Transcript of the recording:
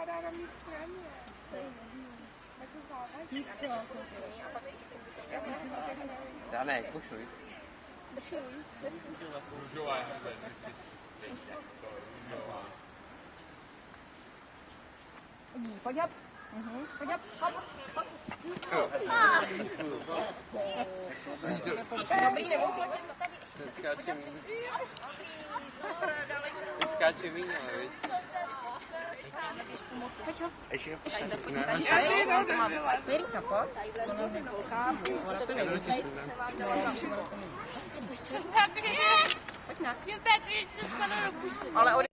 zakládá na mý straně. Tak to závaží. Dáme, košuj. Růžová je Pojď hop. Pojď hop. Hop. Dobrý, nebo chodím tady. Skáče míň. Skáče míň, ale víš. Pojď hop. Ještě. Jirka, pojď. Ona to nevidí. Pojď na. Ale